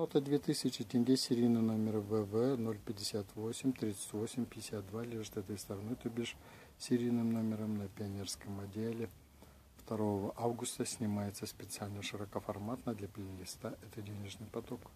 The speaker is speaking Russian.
Нота 2000 тенге, серийный номер ВВ 058 38 52, лежит этой стороны, то бишь серийным номером на пионерском отделе. 2 августа снимается специально широкоформатно для плейлиста «Это денежный поток».